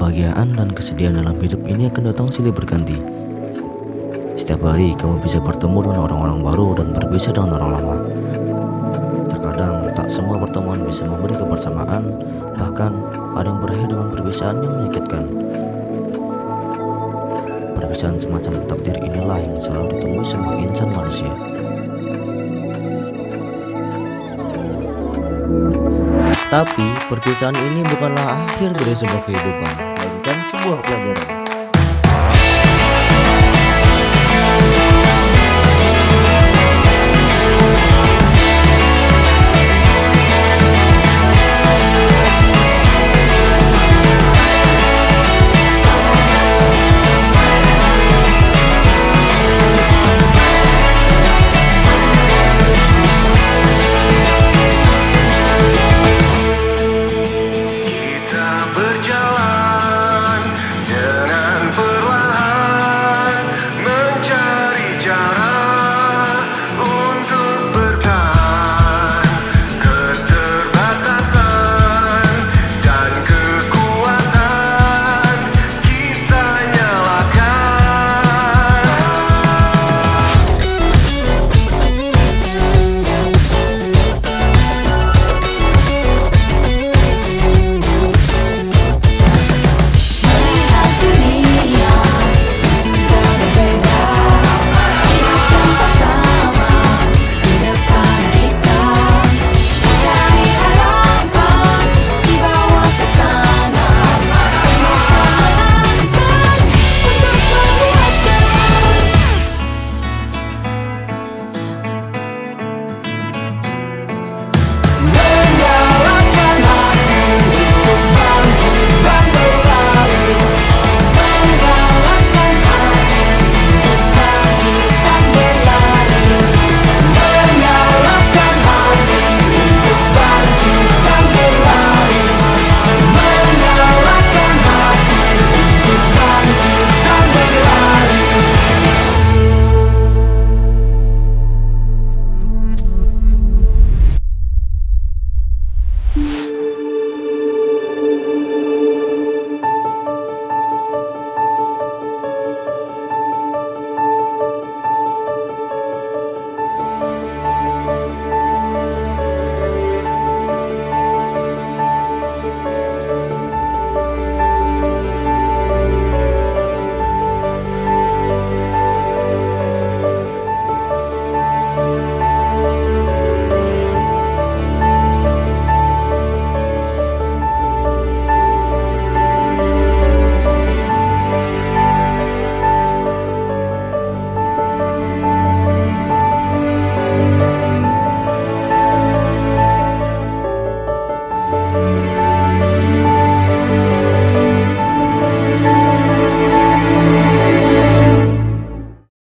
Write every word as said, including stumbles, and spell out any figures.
Kebahagiaan dan kesedihan dalam hidup ini akan datang silih berganti. Setiap hari kamu bisa bertemu dengan orang-orang baru dan berpisah dengan orang lama. Terkadang tak semua pertemuan bisa memberi kebersamaan, bahkan ada yang berakhir dengan perpisahan yang menyakitkan. Perpisahan semacam takdir inilah yang selalu ditemui semua insan manusia. Tapi perpisahan ini bukanlah akhir dari sebuah kehidupan, melainkan sebuah pelajaran.